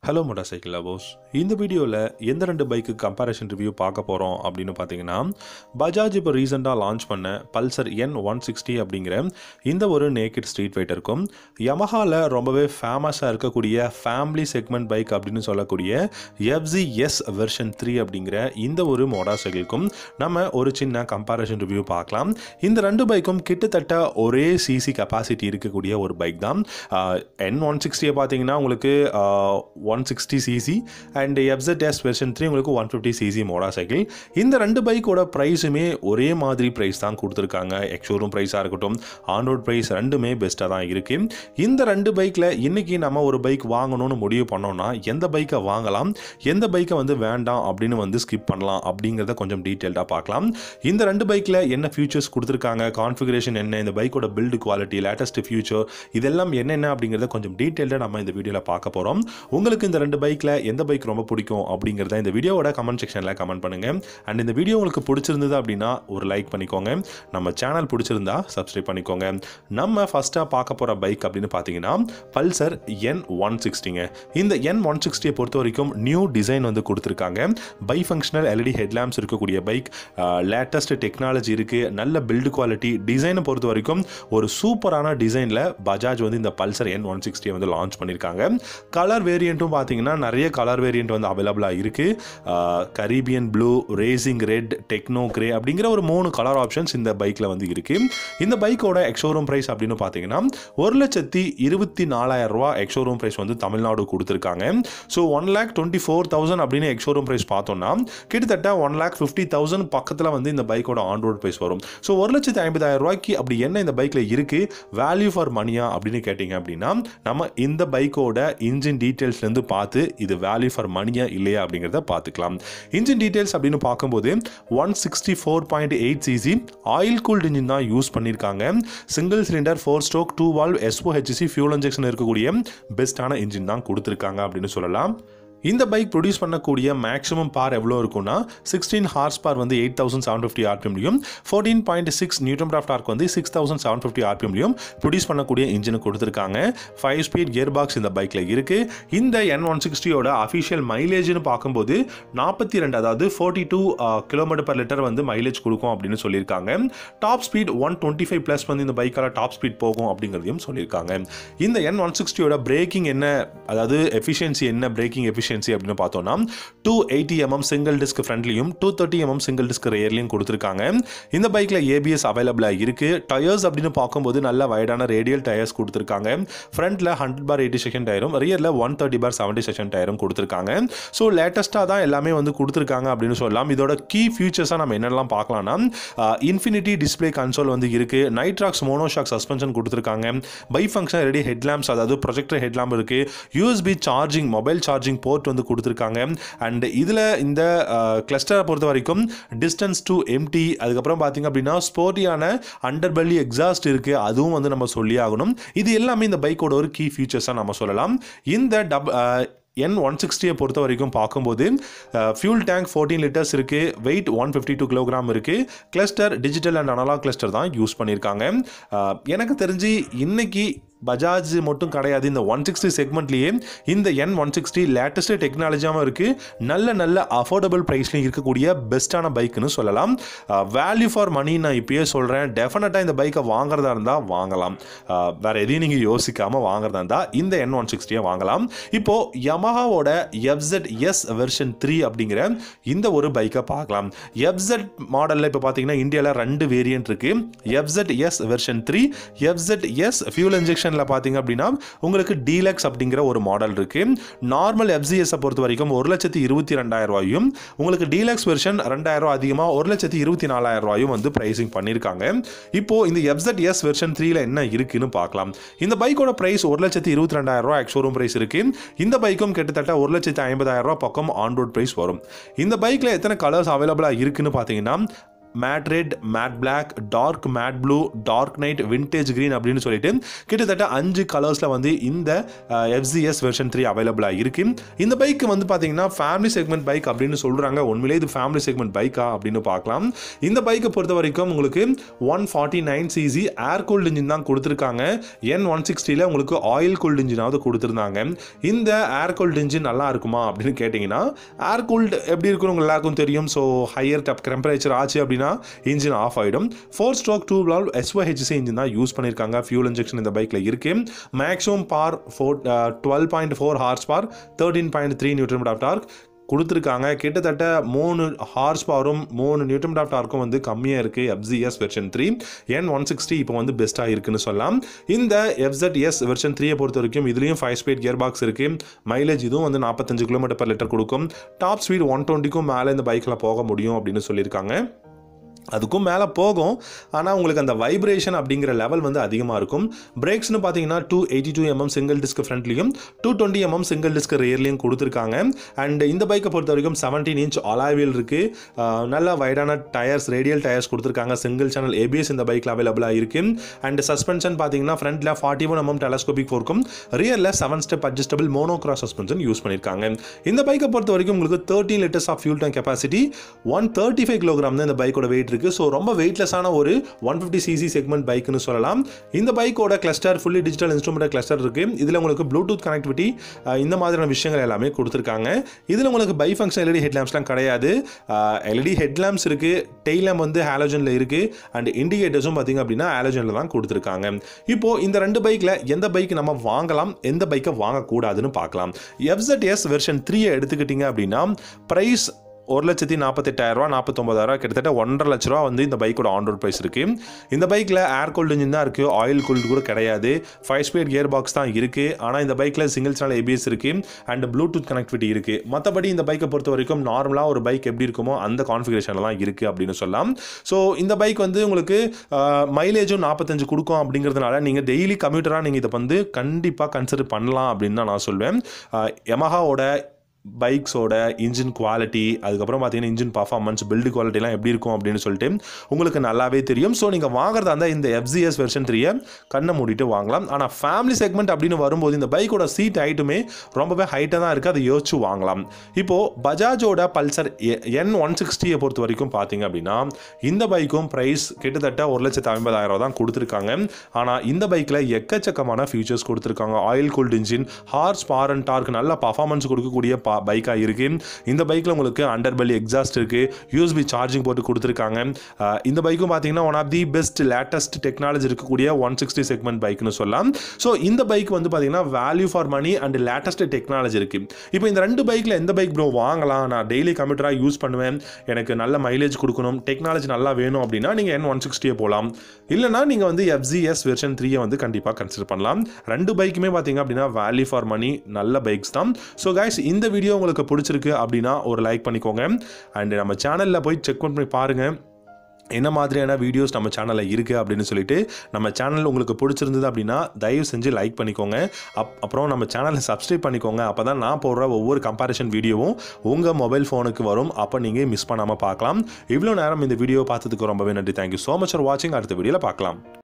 Hello motorcycle lovers. இந்த வீடியோவில் எந்த ரெண்டு பைக்கு கம்பேரிஷன் ரிவ்யூ பார்க்க போகிறோம் அப்படின்னு பார்த்தீங்கன்னா, பஜாஜ் இப்போ ரீசெண்டாக லான்ச் பண்ண பல்சர் N160 அப்படிங்கிற இந்த ஒரு நேக்கட் ஸ்ட்ரீட் ஃபைட்டருக்கும், யமஹாவில் ரொம்பவே ஃபேமஸாக இருக்கக்கூடிய ஃபேமிலி செக்மெண்ட் பைக் அப்படின்னு சொல்லக்கூடிய FZSV3 அப்படிங்கிற இந்த ஒரு மோட்டார்சைக்கிளுக்கும் நம்ம ஒரு சின்ன கம்பேரிஷன் ரிவ்யூ பார்க்கலாம். இந்த ரெண்டு பைக்கும் கிட்டத்தட்ட ஒரே சிசி கெப்பாசிட்டி இருக்கக்கூடிய ஒரு பைக் தான். N160 பார்த்தீங்கன்னா உங்களுக்கு 160cc அண்ட் FZSV3 உங்களுக்கு 150cc மோட்டார்சைக்கிள். இந்த ரெண்டு பைக்கோட ப்ரைஸுமே ஒரே மாதிரி ப்ரைஸ் தான் கொடுத்துருக்காங்க. எக்ஸ்ஷோரூம் ப்ரைஸாக இருக்கட்டும், ஆன் ரோட் ப்ரைஸ் ரெண்டுமே பெஸ்ட்டாக தான் இருக்குது. இந்த ரெண்டு பைக்கில் இன்றைக்கி நம்ம ஒரு பைக் வாங்கணும்னு முடிவு பண்ணோம்னா எந்த பைக்கை வாங்கலாம், எந்த பைக்கை வேண்டாம் அப்படின்னு ஸ்கிப் பண்ணலாம் அப்படிங்கிறத கொஞ்சம் டீட்டெயில்டாக பார்க்கலாம். இந்த ரெண்டு பைக்கில் என்ன ஃபியூச்சர்ஸ் கொடுத்துருக்காங்க, கான்ஃபிகரேஷன் என்ன, இந்த பைக்கோட பில்டு குவாலிட்டி, லேட்டஸ்ட் ஃபியூச்சர், இதெல்லாம் என்னென்ன அப்படிங்கிறத கொஞ்சம் டீட்டெயில்டாக நம்ம இந்த வீடியோவில் பார்க்க போகிறோம். உங்களுக்கு இந்த ரெண்டு பைக்கில் எந்த பைக் ரொம்ப பிடிக்கும் அப்படிங்கிறத இந்த வீடியோவோட கமெண்ட் செக்ஷனில் கமெண்ட் பண்ணுங்கள். அண்ட் இந்த வீடியோ உங்களுக்கு பிடிச்சிருந்தது அப்படின்னா ஒரு லைக் பண்ணிக்கோங்க. நம்ம சேனல் பிடிச்சிருந்தா சப்ஸ்கிரைப் பண்ணிக்கோங்க. நம்ம ஃபஸ்ட்டாக பார்க்க போகிற பைக் அப்படின்னு பார்த்தீங்கன்னா பல்சர் N160ங்க. இந்த N160 பொறுத்த வரைக்கும் நியூ டிசைன் கொடுத்துருக்காங்க. பை ஃபங்க்ஷனல் எல்இடி ஹெட்லாம்ப்ஸ் இருக்கக்கூடிய பைக், லேட்டஸ்ட் டெக்னாலஜி இருக்குது, நல்ல பில்டு குவாலிட்டி. டிசைனை பொறுத்த வரைக்கும் ஒரு சூப்பரான டிசைனில் பஜாஜ் இந்த பல்சர் N160 லான்ச் பண்ணியிருக்காங்க. கலர் வேரியண்ட்டும் பார்த்தீங்கன்னா நிறைய கலர் வேரியண்ட் அவைலபிளாக இருக்குது. Caribbean blue, racing red, techno grey அப்படிங்கிற ஒரு 3 கலர் ஆப்ஷன்ஸ் இந்த பைக்கில் இருக்குது. இந்த பைக்கோட எக்ஸ்ஷோரூம் ப்ரைஸ் அப்படின்னு பார்த்தீங்கன்னா 1,24,000 ரூபா எக்ஸ்ஷோரூம் ப்ரைஸ் தமிழ்நாடு கொடுத்துருக்காங்க. ஸோ 1,24,000 அப்படின்னு எக்ஸ்ஷோரூம் ப்ரைஸ் பார்த்தோம்னா கிட்டத்தட்ட 1,50,000 பக்கத்தில் இந்த பைக்கோட ஆன் ரோட் ப்ரைஸ் வரும். ஸோ 1,50,000 ரூபாய்க்கு அப்படி என்ன இந்த பைக்கில் இருக்குது, வேல்யூ ஃபார் மணியா அப்படின்னு கேட்டிங்க அப்படின்னா நம்ம இந்த பைக்கோட இன்ஜின் டீட்டெயில்ஸ்லேருந்து பார்த்து இது வேல்யூ ஃபார் மணியா இல்லையா அப்படிங்கிறத பார்த்துக்கலாம். இன்ஜின் டீட்டெயில்ஸ் அப்படின்னு பார்க்கும்போது 164.8cc ஆயில் கூல்டு இன்ஜின் தான் யூஸ் பண்ணியிருக்காங்க. Single cylinder 4 stroke 2 valve SOHC fuel injection இருக்கக்கூடிய பெஸ்ட்டான இன்ஜின் தான் கொடுத்துருக்காங்க அப்படின்னு சொல்லலாம். இந்த பைக் ப்ரொடியூஸ் பண்ணக்கூடிய மேக்ஸிமம் பார் எவ்வளோ இருக்குன்னா 16 ஹார்ஸ் பார் 8,750 RPMலையும் 14.6 நியூட்டன் மீட்டர் ஆஃப் டார்க் 6,750 RPMலையும் ப்ரொடியூஸ் பண்ணக்கூடிய இன்ஜினை கொடுத்துருக்காங்க. 5 ஸ்பீட் கியர் பாக்ஸ் இந்த பைக்கில் இருக்குது. இந்த N160யோட அஃபிஷியல் மைலேஜ்னு பார்க்கும்போது 42, அதாவது 42 km/லிட்டர் மைலேஜ் கொடுக்கும் அப்படின்னு சொல்லியிருக்காங்க. டாப் ஸ்பீட் 125+ இந்த பைக்கால் டாப் ஸ்பீட் போகும் அப்படிங்கிறதையும் சொல்லியிருக்காங்க. இந்த N160யோட பிரேக்கிங் என்ன, அதாவது எஃபிஷியன்சி என்ன, பிரேக்கிங் எஃபிஷியன்சி அப்படின்னு பார்த்தோம்னா 280 mm சிங்கிள் டிஸ்க் ஃப்ரண்ட்லையும் 230 mm சிங்கிள் டிஸ்க் ரியர்லையும் கொடுத்துருக்காங்க. இந்த பைக்கில் ABS அவைலபிளாக இருக்குது. டயர்ஸ் அப்படின்னு பார்க்கும்போது நல்ல வைடான ரேடியல் டயர்ஸ் கொடுத்துருக்காங்க. ஃப்ரண்ட்டில் 100/80 செக்ஷன் டயரும், ரியரில் 130/70 செக்ஷன் டயரும் கொடுத்துருக்காங்க. ஸோ லேட்டஸ்ட்டாக தான் எல்லாமே கொடுத்துருக்காங்க அப்படின்னு சொல்லலாம். இதோட கீ ஃபியூச்சர்ஸாக நம்ம என்னெல்லாம் பார்க்கலாம்னா இன்ஃபினிட்டி டிஸ்பிளே கன்சோல் இருக்குது. நைட்ராக்ஸ் மோனோஷாக் சஸ்பென்ஷன் கொடுத்துருக்காங்க. பை ஃபங்க்ஷன் ரெடி ஹெட்லாம்ப்ஸ், அதாவது ப்ரொஜெக்டர் ஹெட்லாம்ப் இருக்குது. USB charging, mobile charging port கொடுத்துருக்காங்க. அண்ட் இதில் இந்த கிளஸ்டரை பொறுத்த வரைக்கும் டிஸ்டன்ஸ் டு எம்டி, அதுக்கப்புறம் பார்த்தீங்க அப்படின்னா ஸ்போர்ட்டியான அண்டர்பெல்லி எக்ஸாஸ்ட் இருக்குது. அதுவும் நம்ம சொல்லி ஆகணும். இது எல்லாமே இந்த பைக்கோட ஒரு கீ ஃபியூச்சர்ஸாக நம்ம சொல்லலாம். இந்த N160 பொறுத்த வரைக்கும் பார்க்கும்போது ஃபியூல் டேங்க் 14 லிட்டர்ஸ் இருக்குது. வெயிட் 152 கிலோகிராம் இருக்குது. Cluster digital and analogue cluster தான் யூஸ் பண்ணியிருக்காங்க. எனக்கு தெரிஞ்சு இன்னைக்கு பஜாஜ் மட்டும் கிடையாது, இந்த 160 செக்மெண்ட்லேயே இந்த N160 லேட்டஸ்ட் டெக்னாலஜியாகவும் இருக்குது. நல்ல அஃபோர்டபுள் ப்ரைஸ்லையும் இருக்கக்கூடிய பெஸ்ட்டான பைக்குன்னு சொல்லலாம். வேல்யூ ஃபார் மணி நான் இப்பயே சொல்கிறேன். டெஃபினட்டாக இந்த பைக்கை வாங்குறதா இருந்தால் வாங்கலாம். வேறு எதையும் நீங்கள் யோசிக்காமல் வாங்குறதா இருந்தால் இந்த N160 வாங்கலாம். இப்போது யமஹாவோட FZSV3 அப்படிங்கிற இந்த ஒரு பைக்கை பார்க்கலாம். FZ மாடலில் இப்போ பார்த்தீங்கன்னா இந்தியாவில் 2 வேரியன்ட் இருக்குது. FZSV3, FZS ஃபியூல் இன்ஜெக்ஷன் பார்த்தீங்க அப்படின்னா உங்களுக்கு டீலக்ஸ் அப்படிங்கிற ஒரு மாடல் இருக்கு. நார்மல் FZS பொறுத்த வரைக்கும் 1,22,000 ரூபாயும், உங்களுக்கு டீலக்ஸ் வெர்ஷன் 2,000 ரூபாய் அதிகமாக 1,24,000 ரூபாயும் பிரைசிங் பண்ணியிருக்காங்க. இப்போ இந்த FZS வெர்ஷன் 3ல என்ன இருக்குன்னு பார்க்கலாம். இந்த பைக்கோட பிரைஸ் 1,22,000 ரூபாய் எக்ஸ்ஷோரூம் பிரைஸ் இருக்கு. இந்த பைக்கும் கிட்டத்தட்ட 1,50,000 ரூபாய் பக்கம் ஆன் ரோட் பிரைஸ் வரும். இந்த பைக்ல எத்தனை கலர்ஸ் அவைலபிளாக இருக்குன்னு பார்த்தீங்கன்னா matte red, matte black, dark matte blue, dark night, vintage green அப்படின்னு சொல்லிட்டு கிட்டத்தட்ட 5 கலர்ஸில் வந்து இந்த FZS வெர்ஷன் 3 அவைலபிளாக இருக்கு. இந்த பைக் வந்து பார்த்தீங்கன்னா ஃபேமிலி செக்மெண்ட் பைக் அப்படின்னு சொல்கிறாங்க. உண்மையிலே இது ஃபேமிலி செக்மெண்ட் பைக்கா அப்படின்னு பார்க்கலாம். இந்த பைக்கை பொறுத்த வரைக்கும் உங்களுக்கு 149cc ஏர் கூல்டு இன்ஜின் தான் கொடுத்துருக்காங்க. N160ல உங்களுக்கு ஆயில் கூல்டு இன்ஜினாவது கொடுத்துருந்தாங்க. இந்த ஏர் கூல்டு இன்ஜின் நல்லா இருக்குமா அப்படின்னு கேட்டிங்கன்னா, ஏர் கூல்டு எப்படி இருக்குன்னு உங்களுக்கு எல்லாருக்கும் தெரியும். ஸோ ஹையர் டெம்பரேச்சர் ஆச்சு அப்படின்னா இன்ஜின் ஆஃப் ஆகிடும். 4 ஸ்ட்ரோக் 2 valve SOHC இன்ஜின் தான் யூஸ் பண்ணியிருக்காங்க. ஃபியூல் இன்ஜெக்ஷன் இந்த பைக்கில் இருக்கு. Maximum power 12.4 horse power, 13.3 newton of torque கொடுத்துருக்காங்க. கிட்டத்தட்ட 3 ஹார்ஸ் பவரும் 3 நியூட்டன் ஆஃப் டார்க்கும் வந்து கம்மியாக இருக்குது FZS வெர்ஷன் 3. N160 இப்போ வந்து பெஸ்ட்டாக இருக்குன்னு சொல்லலாம். இந்த FZS வெர்ஷன் 3 பொறுத்த வரைக்கும் இதுலேயும் 5 ஸ்பீட் கியர் பாக்ஸ் இருக்குது. மைலேஜ் இதுவும் வந்து 45 km/லிட்டர் கொடுக்கும். டாப் ஸ்பீட் 120க்கும் மேலே இந்த பைக்கில் போக முடியும் அப்படின்னு சொல்லியிருக்காங்க. அதுக்கும் மேலே போகும், ஆனால் உங்களுக்கு அந்த வைப்ரேஷன் அப்படிங்கிற லெவல் வந்து அதிகமாக இருக்கும். பிரேக்ஸ்னு பார்த்தீங்கன்னா 282mm சிங்கிள் டிஸ்க் ஃப்ரண்ட்லையும் 220mm சிங்கிள் டிஸ்க் ரியர்லையும் கொடுத்துருக்காங்க. அண்ட் இந்த பைக்கை பொறுத்த வரைக்கும் 17 inch அலாய் வீல் இருக்குது. நல்ல வைடான டயர்ஸ், ரேடியல் டயர்ஸ் கொடுத்துருக்காங்க. சிங்கிள் சேனல் ABS இந்த பைக்கில் அவைலபிளாக இருக்குது. அண்ட் சஸ்பென்ஷன் பார்த்தீங்கன்னா ஃப்ரண்ட்டில் 41mm டெலஸ்கோபிக் ஃபோர்க்கும் ரியரில் 7 step adjustable monocross suspension use பண்ணியிருக்காங்க. இந்த பைக்கை பொறுத்த வரைக்கும் உங்களுக்கு 13 liters of fuel tank capacity, 135 kg தான் இந்த பைக்கோட வெயிட் இருக்கு. ஸோ ரொம்ப வெயிட்லெஸ்ஸான ஒரு 150cc செக்மெண்ட் பைக்குன்னு சொல்லலாம். இந்த பைக்கோட cluster fully digital instrument cluster இருக்கு. இதில் உங்களுக்கு ப்ளூடூத் கனெக்டிவிட்டி இந்த மாதிரியான விஷயங்கள் எல்லாமே கொடுத்துருக்காங்க. இதில் உங்களுக்கு பை ஃபங்க்ஷன் LED ஹெட்லாம்ப்ஸ்லாம் கிடையாது. LED ஹெட்லாம்ப்ஸ் இருக்கு, டெய்ல் லேம்ப் வந்து ஹாலோஜனில் இருக்கு. அண்ட் இண்டிகேட்டர்ஸும் பார்த்தீங்க அப்படின்னா ஹாலோஜனில் தான் கொடுத்துருக்காங்க. இப்போ இந்த 2 பைக்கில் எந்த பைக் நம்ம வாங்கலாம், எந்த பைக்கை வாங்கக்கூடாதுன்னு பார்க்கலாம். FZS வெர்ஷன் 3 எடுத்துக்கிட்டீங்க அப்படின்னா பிரைஸ் 1,48,000 49,000 கிட்டத்தட்ட 1,50,000 லட்ச ரூபா வந்து இந்த பைக்கோட ஆன் ரோட் ப்ரைஸ் இருக்கு. இந்த பைக்கில் ஏர் கூல்டு இன்ஜின் தான் இருக்குது, ஆயில் கூல்டு கூட கிடையாது. 5 ஸ்பீட் கியர் பாக்ஸ் தான் இருக்குது. ஆனால் இந்த பைக்கில் சிங்கிள் சேனல் ABS இருக்குது அண்ட் ப்ளூடூத் கனெக்டிவிட்டி இருக்குது. மற்றபடி இந்த பைக்கை பொறுத்த வரைக்கும் நார்மலாக ஒரு பைக் எப்படி இருக்குமோ அந்த கான்ஃபிகரேஷனில் தான் இருக்குது அப்படின்னு சொல்லலாம். ஸோ இந்த பைக் வந்து உங்களுக்கு மைலேஜும் 45 கொடுக்கும். அப்படிங்கிறதுனால நீங்கள் டெய்லி கம்யூட்டராக நீங்கள் இதை வந்து கண்டிப்பாக கன்சிடர் பண்ணலாம் அப்படின்னு தான் நான் சொல்வேன். யமஹாவோட பைக்ஸோட இன்ஜின் குவாலிட்டி, அதுக்கப்புறம் பார்த்தீங்கன்னா இன்ஜின் பர்ஃபார்மன்ஸ், பில்டு குவாலிட்டிலாம் எப்படி இருக்கும் அப்படின்னு சொல்லிட்டு உங்களுக்கு நல்லாவே தெரியும். ஸோ நீங்கள் வாங்குறதா இருந்தால் இந்த FZS வெர்ஷன் 3 கண்ணை மூடிட்டு வாங்கலாம். ஆனால் ஃபேமிலி செக்மெண்ட் அப்படின்னு வரும்போது இந்த பைக்கோட சீட் ஹைட்டுமே ரொம்பவே ஹைட்டாக தான் இருக்குது, அதை யோசிச்சு வாங்கலாம். இப்போது பஜாஜோட பல்சர் N160 பொறுத்த வரைக்கும் பார்த்தீங்க அப்படின்னா இந்த பைக்கும் ப்ரைஸ் கிட்டத்தட்ட 1,50,000 தான் கொடுத்துருக்காங்க. ஆனால் இந்த பைக்கில் எக்கச்சக்கமான ஃபீச்சர்ஸ் கொடுத்துருக்காங்க. Oil cooled engine, horse power and torque, நல்ல பர்ஃபார்மன்ஸ் கொடுக்கக்கூடிய பைக்காக இருக்கு. இந்த பைக்கில் உங்களுக்கு அண்டர் பெல்லி எக்ஸாஸ்ட் இருக்கு, USB சார்ஜிங் போட்டு கொடுத்துருக்காங்க. இந்த பைக்கும் பார்த்தீங்கன்னா one of the best latest technology இருக்கக்கூடிய 160 செக்மெண்ட் பைக்னு சொல்லலாம். ஸோ இந்த பைக் வந்து பார்த்தீங்கன்னா value for money and latest technology இருக்கு. இப்போ இந்த 2 பைக்கில் எந்த பைக் ப்ரோ வாங்கலாம், நான் டெய்லி கம்ப்யூட்டராக யூஸ் பண்ணுவேன், எனக்கு நல்ல மைலேஜ் கொடுக்கணும், டெக்னாலஜி நல்லா வேணும் அப்படின்னா நீங்கள் N160 போகலாம். இல்லைனா நீங்கள் வந்து FZS வெர்ஷன் 3 வந்து கண்டிப்பாக கன்சிடர் பண்ணலாம். 2 பைக்குமே பார்த்தீங்க அப்படின்னா வேல்யூ ஃபார் மணி நல்ல பைக்ஸ் தான். ஸோ கைஸ், இந்த வீடியோ உங்களுக்கு பிடிச்சிருக்கு அப்படின்னா ஒரு லைக் பண்ணிக்கோங்க. அண்ட் நம்ம சேனலில் போய் செக் பண்ணி பாருங்கள் என்ன மாதிரியான வீடியோஸ் நம்ம சேனலில் இருக்குது அப்படின்னு சொல்லிட்டு. நம்ம சேனல் உங்களுக்கு பிடிச்சிருந்தது அப்படின்னா தயவு செஞ்சு லைக் பண்ணிக்கோங்க. அப்புறம் நம்ம சேனலை சப்ஸ்கிரைப் பண்ணிக்கோங்க. அப்போ தான் நான் போடுற ஒவ்வொரு கம்பேரிஷன் வீடியோவும் உங்கள் மொபைல் ஃபோனுக்கு வரும். அப்போ நீங்கள் மிஸ் பண்ணாமல் பார்க்கலாம். இவ்வளோ நேரம் இந்த வீடியோ பார்த்ததுக்கு ரொம்பவே நன்றி. தேங்க்யூ ஸோ மச் ஃபார் வாட்சிங். அடுத்த வீடியோவில் பார்க்கலாம்.